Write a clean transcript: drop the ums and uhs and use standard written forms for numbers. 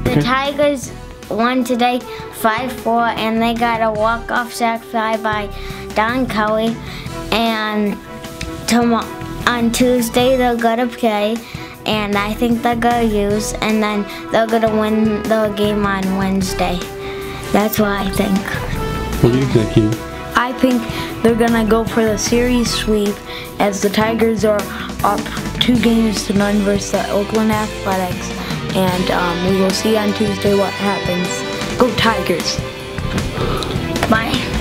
The Tigers won today 5-4, and they got a walk-off sac fly by Don Kelly. And on Tuesday they'll go to play, and I think they're gonna lose, and then they're gonna win the game on Wednesday. That's what I think. What do you think, Hugh? I think they're gonna go for the series sweep, as the Tigers are up 2-0 versus the Oakland Athletics, and we will see on Tuesday what happens. Go Tigers! Bye.